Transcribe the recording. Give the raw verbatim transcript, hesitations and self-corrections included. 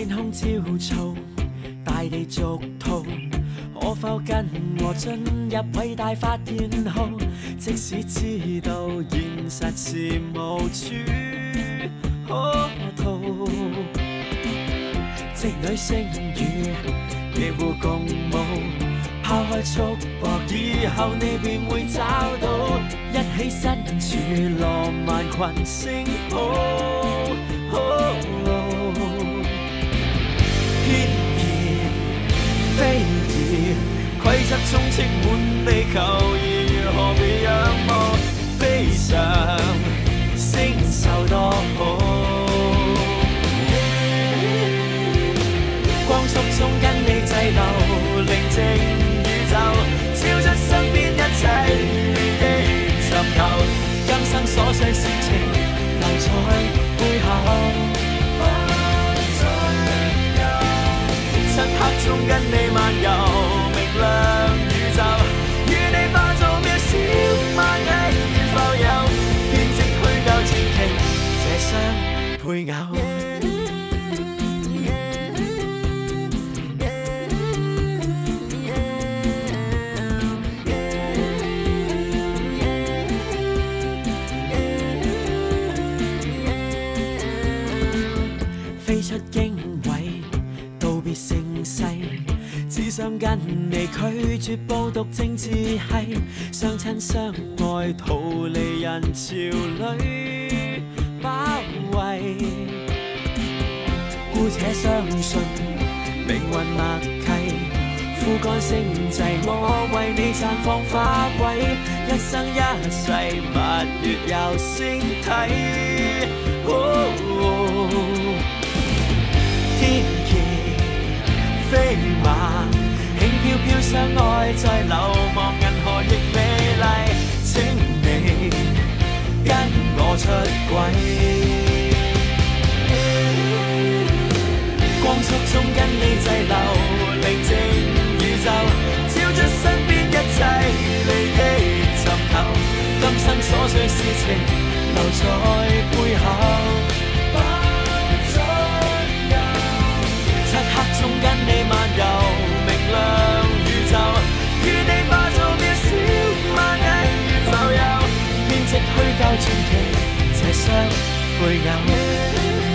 天空焦躁，大地俗套，可否跟我進入偉大發現號？即使知道現實是無處可逃，織女星語，幾乎共舞。拋開束縛以後，你便會找到一起身處浪漫群星譜。偏言非言，規則充斥滿地球，而如何被仰慕？非常星宿多好，光速中跟你滯留，寧靜。超出身邊一切的尋求，今生所需事情留在背後，不再有。漆黑中跟你漫遊，明亮宇宙，與你化作渺小螞蟻浮游，編織虛構傳奇，這雙配偶。飛出經緯，道別盛世，只想跟你拒絕報讀政治系，相親相愛，逃離人潮裏包圍。姑且相信命運默契，枯乾星際，我為你綻放花季，一生一世蜜月遊星體。哦哦天橋飛馬，輕飄飄相愛在流亡銀河亦美麗，請你跟我出軌，光速中跟你滯留，寧靜宇宙，超出身邊一切利益尋求，今生所需事情留在背後。漆黑中跟你漫遊，明亮宇宙，與你化作渺小螞蟻浮游，編織虛構傳奇，這雙配偶。